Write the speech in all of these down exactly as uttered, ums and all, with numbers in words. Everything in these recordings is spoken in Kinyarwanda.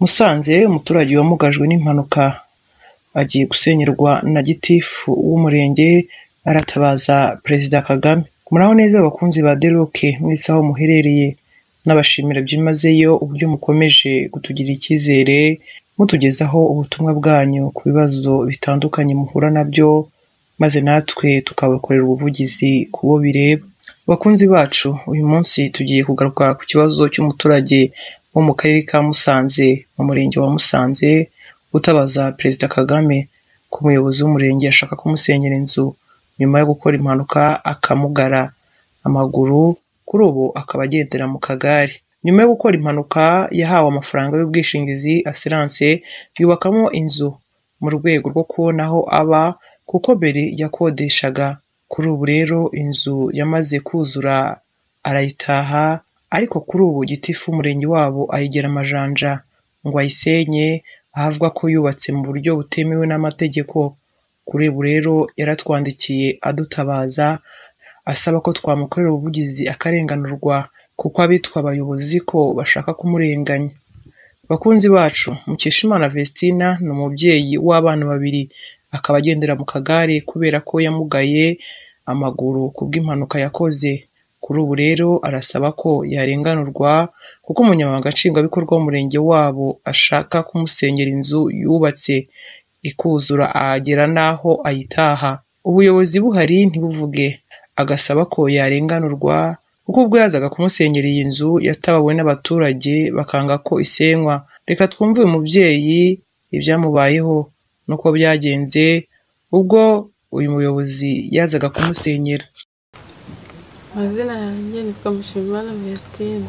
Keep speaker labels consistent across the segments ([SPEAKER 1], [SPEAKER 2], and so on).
[SPEAKER 1] Musanze umuturage wamugajwe n'impanuka agiye gusenyerwa na gitifu w'umurenge aratabaza Perezida Kagame. Muraho neza abakunzi ba Deroke mwese aho muherereye, n'abashimira byimazeyo uburyo mukomeje kutugira icyizere mutugezaho ubutumwa bwanyu ku bibazo bitandukanye muhura nabyo, maze natwe tukabakorera ubuvugizi kubo bireba. Bakunzi bacu, uyu munsi tugiye kugaruka ku kibazo cy'umuturage wo mu karere ka Musanze mu murenge wa Musanze utabaza Perezida Kagame ku muyobozi w'umurenge ashaka kumusenyera inzu nyuma yo gukora impanuka akamugara amaguru, kuri ubu akaba agendera mu kagare. Nyuma yo gukora impanuka yahawe amafaranga y'ubwishingizi assurance yubakamo inzu mu rwego rwo kubona aho aba kuko mbere yakodeshaga. Kuri ubu rero inzu yamaze kuzura arayitaha, ariko kuri ubu gitifu umurenge wabo ayigera amajanja ngo ayisenye, ahavuga ko yubatse mu buryo butemewe n'amategeko. Kuri ubu rero yaratwandikiye adutabaza asaba ko twamukorera ubuvugizi akarenganurwa kuko abitwa abayobozi ko bashaka kumurenganya. Bakunzi bacu, Mukeshimana Vestina ni umubyeyi w'abana babiri, akaba agendera mu kagare kubera ko yamugaye amaguru kubw'impanuka yakoze. Kuri ubu rero arasaba ko yarenganurwa kuko umunyamabanga nshingwabikorwa w'umurenge wabo ashaka kumusenyera inzu yubatse ikuzura ahagera n'aho ayitaha. Ubuyobozi buhari ntibuvuge, agasaba ko yarenganurwa kuko ubwo yazaga kumusenyera iyi nzu yatabawe n'abaturage bakanga ko isenywa. Reka twumve uyu mubyeyi ibyamubayeho nuko byagenze ubwo uyu muyobozi yazaga kumusenyera.
[SPEAKER 2] Amazina yanjye nitwa Mushimana Vestina.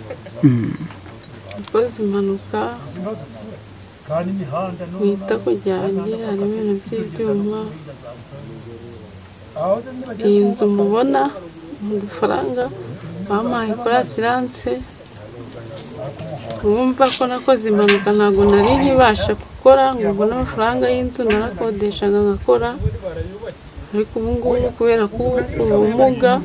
[SPEAKER 2] Nakoze impanuka mu itako ryanjye, harimo ibintu by'ibyuma. Iyi nzu mubona mu dufaranga bampaye kuri assurance. Mwumva ko nakoze impanuka ntabwo nari nkibasha gukora ngo mbone amafaranga y'inzu, narakodeshaga ngakora. Ariko ubu ngubu kubera ko ubumuga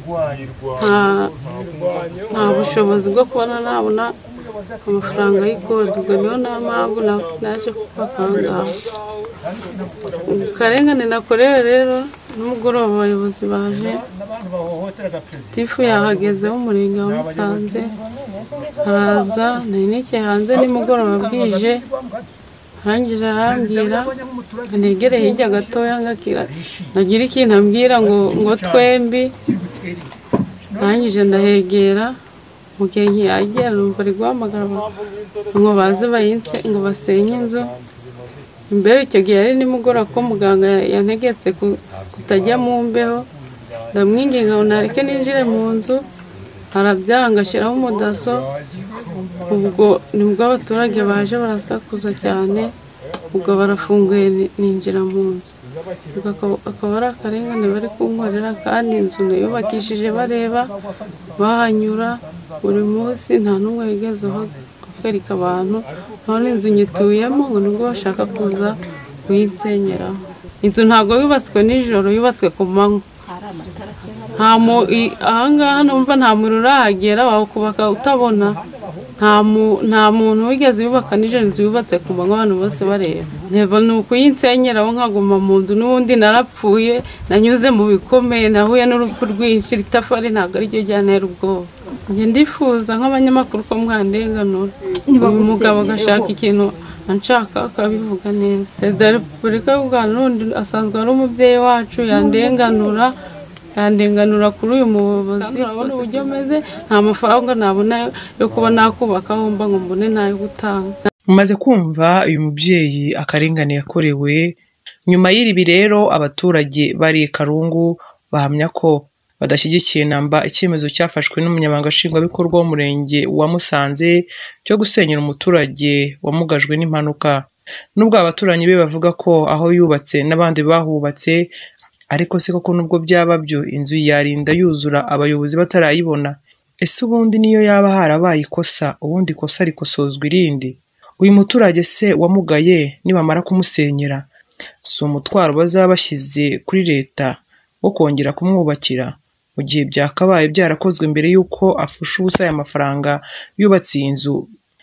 [SPEAKER 2] nta bushobozi bwo kubona nabona amafaranga y'ikode, ubwo niyo nta mpamvu naje kubaka aha ngaha. Karengane nakorewe rero n'umugoroba abayobozi baje, tifu yahageze w'umurenge wa Musanze araza, nari nicaye hanze nimugoroba bwije, arangije arambwira negereye hirya gatoya ngakira nagira ikintu ambwira ngo ngo twembi. Arangije ndahegera, mugenyi agera numva ari guhamagara ngo baze bayinse ngo basenye inzu. Imbere icyo gihe ari nimugoroba ko muganga yantegetse kutajya mu mbeho, ndamwinginga ngo nareke ninjire mu nzu, arabyanga ashyiraho umudaso. Ubwo nibwo abaturage baje barasakuza cyane, ubwo barafunguye ninjira mu nzu. Akaba ari akarengane bari kunkorera, kandi inzu nayubakishije bareba bahanyura buri munsi, nta n'umwe wigeze uhagarika abantu. none inzu nyituyemo ngo nubwo bashaka kuza kuyinsenyeraho. Inzu ntabwo yubatswe nijoro, yubatswe ku manywa. Ahangaha numva nta muriro urahagera, wakubaka utabona. Nta muntu wigeze yubaka nijoro inzu yubatse ku manywa abantu bose bareba. Njyewe ni ukuyinsenyeraho nkaguma mu nzu, n'ubundi narapfuye, nanyuze mu bikomeye, nahuye n'urupfu rwinshi. Itafari ntabwo ariryo ryantera ubwoba. Njye ndifuza nk'abanyamakuru ko mwandenganura, uyu mugabo agashaka ikintu anshaka akabivuga neza. Perezida wa Repubulika y'u Rwanda n'undi asanzwe ari umubyeyi wacu, yandenganura yandenganura kuri uyu muyobozi. Urabona uburyo meze, nta mafaranga nabona yo kuba nakubaka aho mba ngo mbone ntayo gutanga.
[SPEAKER 1] Mumaze kumva uyu mubyeyi akarengane yakorewe. Nyuma y'iribi rero abaturage bari Karungu bahamya ko badashyigikiye namba icyemezo cyafashwe n'umunyamabanga nshingwabikorwa w'umurenge wa Musanze cyo gusenyera umuturage wamugajwe n'impanuka. Nubwo abaturanyi be bavuga ko aho yubatse n'abandi bahubatse, ariko se koko nubwo byaba byo inzu yarinda yuzura abayobozi batarayibona? Ese ubundi niyo yaba harabaye ikosa, ubundi ikosa rikosozwa irindi? Uyu muturage se wamugaye nibamara kumusenyera, si umutwaro bazaba bashyize kuri leta wo kongera kumwubakira mu gihe byakabaye byarakozwe mbere y'uko afusha ubusa aya mafaranga yubatse iyi nzu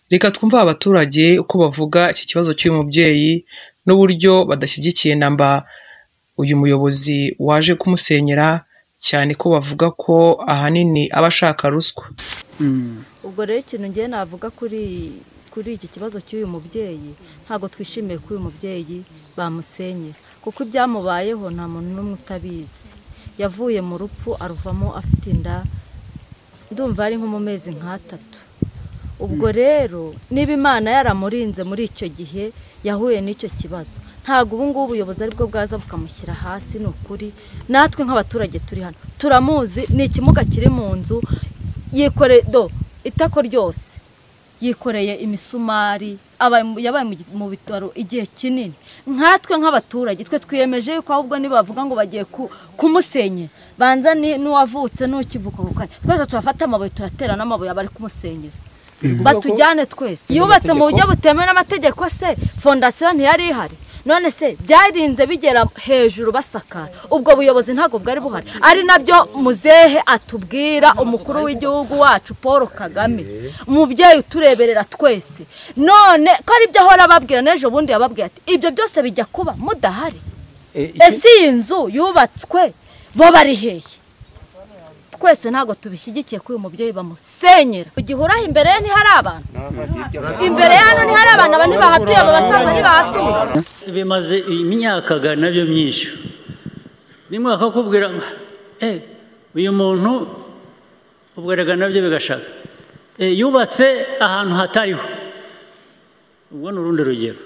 [SPEAKER 1] Reka twumva abaturage uko bavuga iki kibazo cy'uyu mubyeyi n'uburyo badashyigikiye namba uyu muyobozi waje kumusenyera, cyane ko bavuga ko ahanini aba ashaka ruswa.
[SPEAKER 3] Ubwo rero ikintu ngiye navuga kuri kuri iki kibazo cy'uyu mubyeyi, ntago twishimiye ko uyu mubyeyi bamusenyera, kuko ibyamubayeho nta muntu n'umwe utabizi. Yavuye mu rupfu aruvamo afite inda, ndumva ari nko mu mezi nk'atatu. Ubwo rero niba Imana yaramurinze muri icyo gihe yahuye n'icyo kibazo, ntago ubu ngubu ubuyobozi ari bwo bwaza bukamushyira hasi. Ni ukuri natwe nk'abaturage turi hano turamuzi, ni ikimuga kiri mu nzu, yikore do itako ryose, yikoreye imisumari, yabaye mu bitaro igihe kinini. Nkatwe nk'abaturage twe twiyemeje yuko ahubwo nibavuga ngo bagiye kumusenyera, banza n'uwavutse n'ukivuka ku kanya, twese turafata amabuye turatera n'amabuye abari kumusenyera, batujyane twese. Yubatse mu buryo butemewe n'amategeko se, fondasiyo ntiyari ihari? None se byarinze bigera hejuru basakara, ubwo buyobozi ntago bwari buhari? Ari nabyo muzehe atubwira, umukuru w'igihugu wacu Pr Kagame, umubyeyi utureberera twese. None ko ari byo ahora ababwira, n'ejo bundi yababwira ati ibyo byose bijya kuba mudahari. Ese iyi nzu yubatswe bo bari hehe? Twese ntago tubishyigikiye ko uyu mubyeyi bamusenyera. Ugihuraho imbere ye ntihari abantu, imbere hano ntihari abantu, aba ntibahatuye, aba basaza ntibahatuye.
[SPEAKER 4] Bimaze imyaka nabyo myinshi, rimwe akakubwira ngo eh uyu muntu ubweraga nabyo bigashaka yubatse ahantu hatariho. Ubwo ni urundi rugero.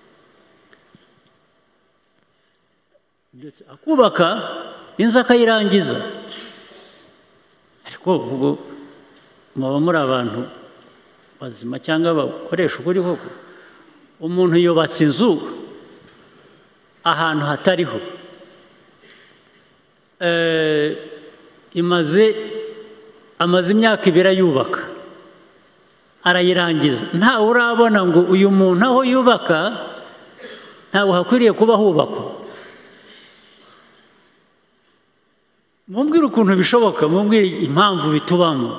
[SPEAKER 4] Ndetse akubaka inzu akayirangiza, ariko ubwo muba muri abantu bazima cyangwa bakoresha ukuri koko? Umuntu yubatse inzu ahantu hatariho, imaze amaze imyaka ibiri ayubaka, arayirangiza, ntawe urabona ngo uyu muntu aho yubaka ntawe hakwiriye kuba hubakwa. Mumbwire ukuntu bishoboka, mumbwire impamvu bitubamo.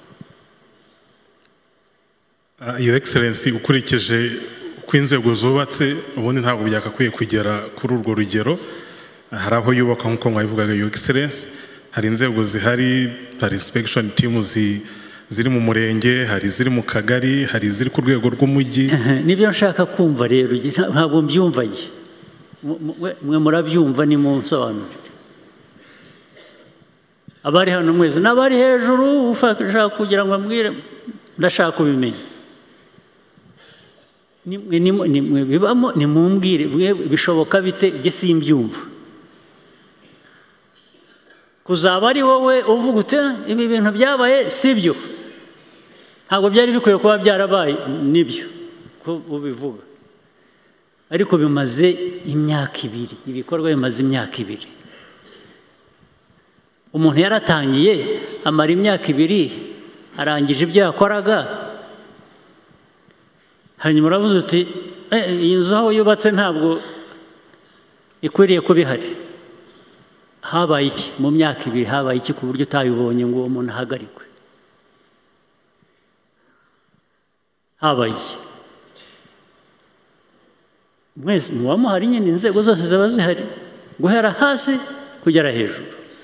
[SPEAKER 5] Your Excellency, ukurikije uko inzego zubatse ubundi ntabwo byakakwiye kugera kuri urwo rugero. Hari aho yubaka nk'uko mwabivugaga Your Excellency, hari inzego zihari, hari inspection teams ziri mu murenge, hari ziri mu kagari, hari ziri ku rwego rw'umujyi.
[SPEAKER 4] Nibyo nshaka kumva rero, ntabwo mbyumva ye. Mwe murabyumva ni mu nsobanuro. Abari hano mwese n'abari hejuru ufashaka kugira ngo ambwire, ndashaka kubimenya. Nimwe bibamo, nimumbwire bishoboka bite, bye simbyumva. Kuzaba ari wowe uvuga ute ibi bintu byabaye sibyo, ntabwo byari bikwiye kuba byarabaye, nibyo ko ubivuga. Ariko bimaze imyaka ibiri, ibikorwa bimaze imyaka ibiri. Umuntu yaratangiye amara imyaka ibiri arangije ibyo yakoraga, hanyuma uravuze uti iyi nzu aho yubatse ntabwo ikwiriye kuba ihari. Habaye iki mu myaka ibiri? Habaye iki ku buryo utayibonye ngo uwo muntu ahagarikwe? Habaye iki? Mwese muba muhari nyine, inzego zose ziba zihari, guhera hasi kugera hejuru.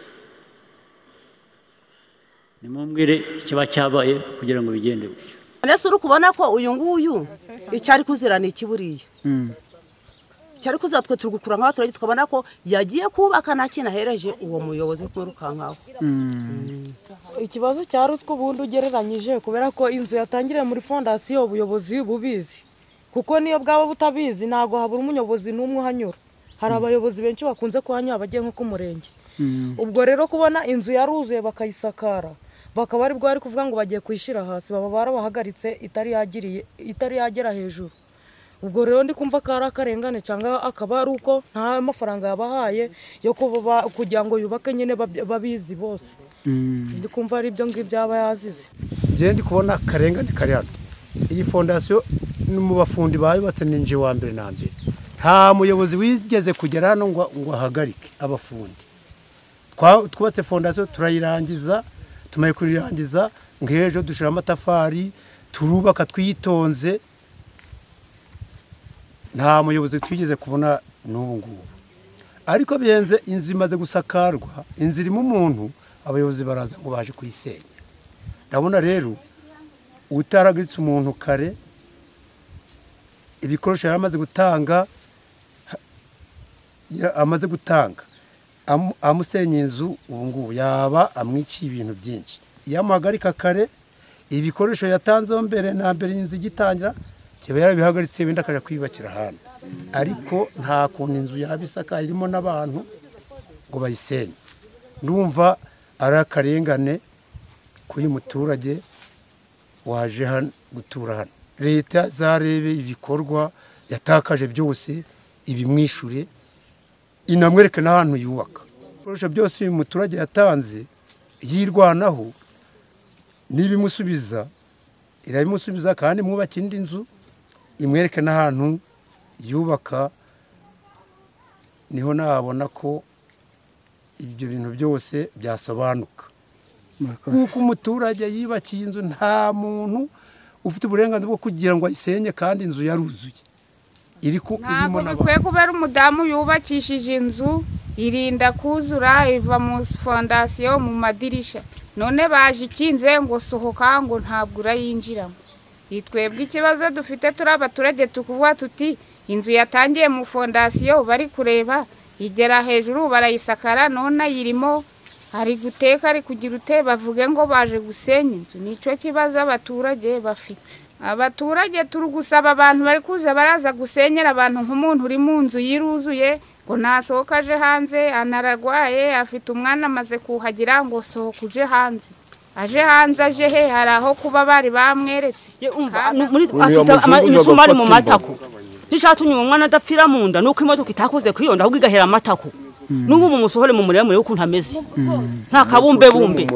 [SPEAKER 4] Nimumbwire ikiba cyabaye kugira ngo bigende gutyo.
[SPEAKER 6] Nese uri kubona ko uyu nguyu icyari kuzirana ikiburiye, icyari kuzira twe turi gukura nk'abaturage tukabona ko yagiye kubaka nta kintu ahereje uwo muyobozi kumwirukankaho.
[SPEAKER 2] Ikibazo cya ruswa ubundi ugereranyije, kubera ko inzu yatangiriye muri fondasiyo ubuyobozi bubizi, kuko niyo bwaba butabizi ntago habura umuyobozi n'umwe uhanyura. Hari abayobozi benshi bakunze kuhanyura bagiye nko ku murenge. Ubwo rero kubona inzu yaruzuye bakayisakara, bakaba ari bwo ari kuvuga ngo bagiye kwishyira hasi, baba barabahagaritse itari yagiriye itari yagera hejuru. Ubwo rero ndi kumva ko ari akarengane, cyangwa akaba ari uko nta mafaranga yabahaye yo kugira ngo yubake nyine babizi bose. Ndi kumva ari ibyo ngibyo yaba yazize.
[SPEAKER 7] Ngiye ndi kubona akarengane kari hano. Iyi fondasiyo ni mu bafundi bayubatse ninje wa mbere na mbere, nta muyobozi wigeze kugera hano ngo ahagarike abafundi. Twubatse fondasiyo turayirangiza, tumaye kurirangiza, nk'ejo dushira amatafari, turubaka twitonze nta muyobozi twigeze kubona n'ubu ngubu ariko biyenze inzu imaze gusakarwa inzu irimo umuntu abayobozi baraza ngo baje kuyisenya ndabona rero utaragitse umuntu kare ibikoresho yaramaze gutanga amaze gutanga amusenya inzu ubu ngubu yaba amwiciye ibintu byinshi yamuhagarika kare ibikoresho yatanzeho mbere na mbere inzu igitangira kiba yarabihagaritse wenda akajya kwiyubakira ahantu ariko nta kuntu inzu yabisaka irimo n'abantu ngo bayisenye ndumva ari akarengane k'uyu muturage waje hano gutura hano leta zarebe ibikorwa yatakaje byose ibimwishure inamwereke n'ahantu yubaka ibikoresho byose uyu muturage yatanze yirwanaho nibimusubiza irabimusubiza kandi mwubaka indi nzu imwereke n'ahantu yubaka niho nabona ko ibyo bintu byose byasobanuka kuko umuturage yibakiye inzu nta muntu ufite uburenganzira bwo kugira ngo ayisenye kandi inzu yaruzuye iri ku irimo
[SPEAKER 8] n'abantu bikwiye kubera umudamu yubakishije inzu irinda kuzura iva mu fondasiyo mu madirisha none baje ikinze ngo sohoka ngo ntabwo urayinjiramo twebwe ikibazo dufite turi abaturage tukuvuga tuti inzu yatangiye mu fondasiyo bari kureba igera hejuru barayisakara none yirimo ari guteka ari kugira ute bavuge ngo baje gusenya inzu nicyo kibazo abaturage bafite abaturage turi gusaba abantu bari kuza baraza gusenyera abantu nk'umuntu uri mu nzu yiruzuye ngo nasohoka aje hanze anararwaye afite umwana amaze kuhagira ngo sohoka uje hanze aje hanze aje he hari aho kuba bari bamweretse
[SPEAKER 9] afite imisumari mu matako nishatumye umwana adapfira mu nda nuko imodoka itakoze kwiyonda ahubwo igahera amatako nubu mu musohore mu muremure ukuntu ameze nta kabumbe bumbe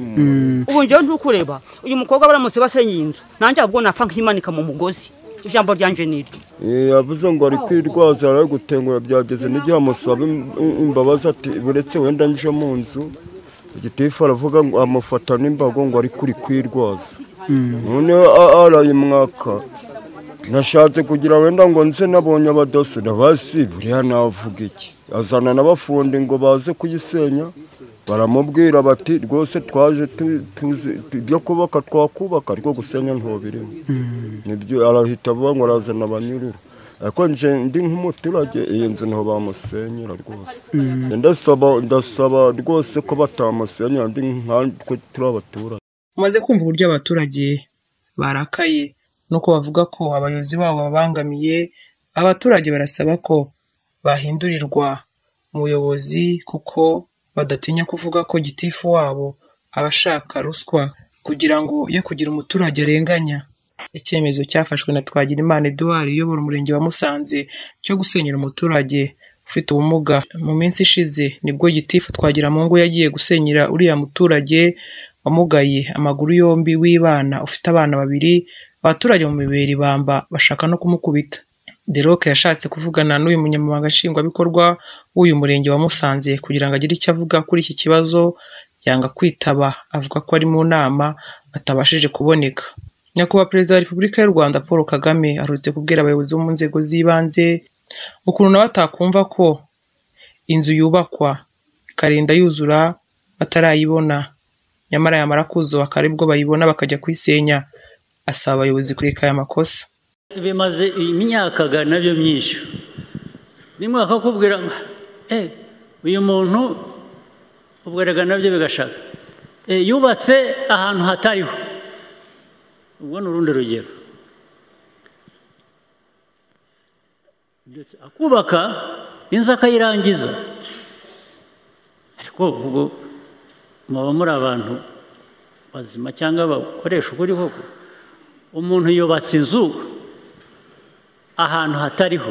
[SPEAKER 9] ubu nje ntukureba uyu mukobwa baramutse basenye inzu nanje abwo nafa nkimanika mu mugozi ijambo ryanje niri
[SPEAKER 10] eh yavuze ngo ari kwirwaza ari gutengura byageze n'igihe amusaba imbabazi ati buretse wenda nje mu nzu igitifu aravuga ngo amufata n'imbago ngo ari kuri kwirwaza none araye mwaka nashatse kugira wenda ngo nze nabonye abadoso nabasi buriya navuga iki azana n'abafundi ngo baze kuyisenya baramubwira bati rwose twaje tuzi byo kubaka twakubaka ariko gusenya ntobirimo nibyo arahita avuga ngo arazana abanyururu ariko nje ndi nk'umuturage iyi nzu niho bamusenyera rwose ndasaba ndasaba rwose ko batamusenyera ndi nk'ako turi abaturage
[SPEAKER 1] umaze kumva uburyo abaturage barakaye nuko bavuga ko abayobozi babo babangamiye abaturage barasaba ko bahindurirwa umuyobozi kuko badatinya kuvuga ko gitifu wabo abashaka ruswa kugira ngo ye kugira umuturage arenganya icyemezo cyafashwe na Twagirimana Edouard uyobora umurenge wa Musanze cyo gusenyera umuturage ufite ubumuga mu minsi ishize nibwo gitifu Twagiramungu yagiye gusenyera uriya muturage wamugaye amaguru yombi w'ibana ufite abana babiri abaturage mu mibiri bamba bashaka no kumukubita Deroke yashatse kuvugana n'uyu munyamabanga nshingwabikorwa w'uyu murenge wa Musanze kugira ngo agire icyo avuga kuri iki kibazo yanga kwitaba avuga ko ari mu nama atabashije kuboneka Nyakubahwa Perezida wa Repubulika y'u Rwanda Pr Kagame arutse kubwira abayobozi bo mu nzego z'ibanze ukuntu nawe atakumva ko inzu yubakwa ikarinda yuzura batarayibona nyamara yamara kuzo akaribwo bayibona bakajya kwisenya asaba abayobozi kureka aya makosa
[SPEAKER 4] bimaze imyaka nabyo myinshi nimwe akakubwira eh uyu muntu ubweraga nabyo bigashaka eh yubatse ahantu hatariho ubwo nurundi rugero ndetse akubaka inzu akayirangiza ariko ubwo muba muri abantu bazima cyangwa bakoresha ukuri koko umuntu yubatse inzu ahantu hatariho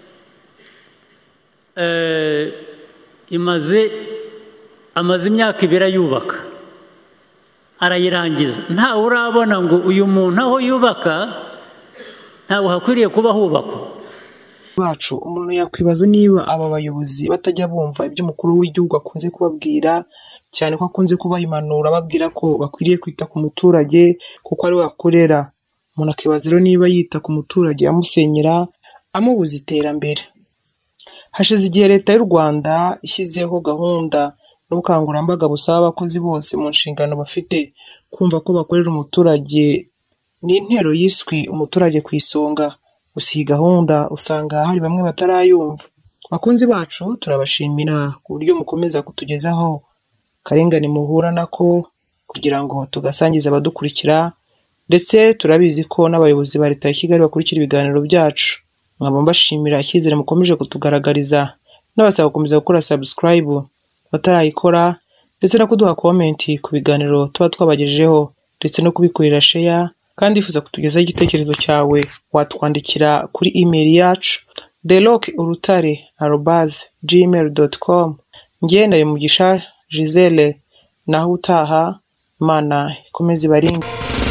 [SPEAKER 4] eh imaze amaze imyaka ibiri yubaka arayirangiza nta urabona ngo uyu muntu aho yubaka ntawe hakwiriye kuba hubakwa
[SPEAKER 1] bacu umuntu yakwibaza niba aba bayobozi batajya bumva ibyo umukuru w'igihugu akunze kubabwira cyane ko akunze kubahimanura babwira ko bakwiriye kwita ku muturage kuko ari we akorera umuntu akibaza rero niba yita ku muturage amusenyera amubuza iterambere. Hashize igihe leta y'u Rwanda ishyizeho gahunda n'ubukangurambaga busaba abakozi bose mu nshingano bafite kumva ko bakorera umuturage n'intero yiswe umuturage ku isonga. Gusa iyi gahunda usanga hari bamwe batarayumva. Bakunzi bacu turabashimira ku buryo mukomeza kutugezaho karengane muhura nako kugira ngo tugasangiza abadukurikira, ndetse turabizi ko n'abayobozi ba leta ya Kigali bakurikira ibiganiro byacu. Nkaba mbashimira icyizere mukomeje kutugaragariza, n'abasaba gukomeza gukora subscribe batarayikora, ndetse no kuduha comment ku biganiro tuba twabagejejeho, ndetse no kubikorera share. Kandi ifuza kutugezaho igitekerezo cyawe watwandikira kuri email yacu the rock urutare arobase gmail dot com. Ngiye nari Mugisha Gisele, naho utaha Imana ikomeze ibarinde.